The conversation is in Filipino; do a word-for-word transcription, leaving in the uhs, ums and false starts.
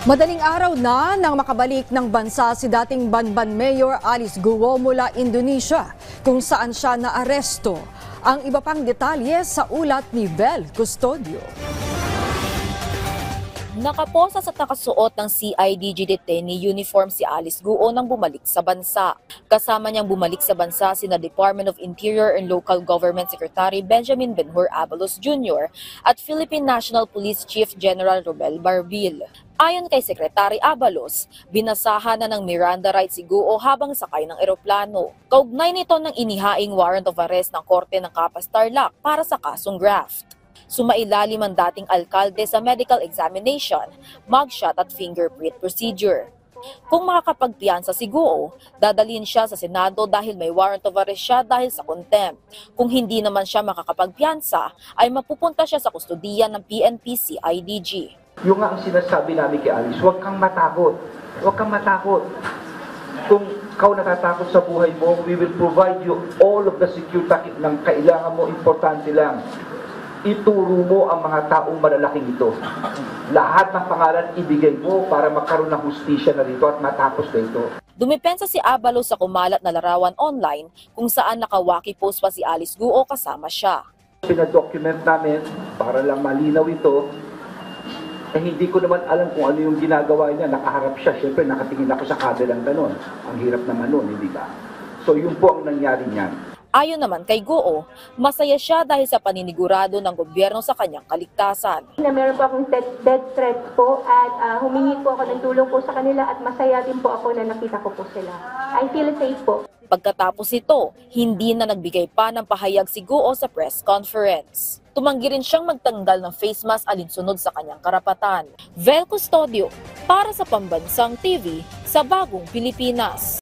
Madaling araw na nang makabalik ng bansa si dating Banban Mayor Alice Guo mula Indonesia, kung saan siya naaresto. Ang iba pang detalye sa ulat ni Vel Custodio. Nakaposa sa nakasuot ng C I D G detainee uniform si Alice Guo nang bumalik sa bansa. Kasama niyang bumalik sa bansa sina Department of Interior and Local Government Secretary Benjamin Benhur Abalos Junior at Philippine National Police Chief General Romel Barbil. Ayon kay Secretary Abalos, binasahan na ng Miranda rights si Guo habang sakay ng eroplano. Kaugnay nito ng inihaing warrant of arrest ng Korte ng Kapas Tarlac para sa kasong graft. Sumailalim ang dating alkalde sa medical examination, mugshot at fingerprint procedure. Kung makakapagpiyansa si Guo, dadalhin siya sa Senado dahil may warrant of arrest siya dahil sa contempt. Kung hindi naman siya makakapagpiyansa, ay mapupunta siya sa kustodiya ng P N P C I D G. Yung nga ang sinasabi namin kay Alice, huwag kang matakot. Huwag kang matakot. Kung ikaw natatakot sa buhay mo, we will provide you all of the security ng kailangan mo, importante lang. Ituro mo ang mga taong malalaking ito. Lahat ng pangalan ibigay mo para magkaroon ng hustisya na dito at matapos na ito. Dumipensa si Abalos sa kumalat na larawan online kung saan nakawaki post pa si Alice Guo kasama siya. Pinadocument namin para lang malinaw ito. Eh, hindi ko naman alam kung ano yung ginagawa niya. Nakaharap siya. Siyempre, nakatingin ako sa kabilang ganon. Ang hirap naman nun, hindi ba? So, yun po ang nangyari niyan. Ayon naman kay Guo, masaya siya dahil sa paninigurado ng gobyerno sa kanyang kaligtasan. Na meron po akong death threats po at uh, humingi po ako ng tulong po sa kanila at masaya din po ako na nakita ko po sila. I feel safe po. Pagkatapos ito, hindi na nagbigay pa ng pahayag si Guo sa press conference. Tumanggi rin siyang magtanggal ng face mask alinsunod sa kanyang karapatan. Vel Custodio, para sa Pambansang T V sa Bagong Pilipinas.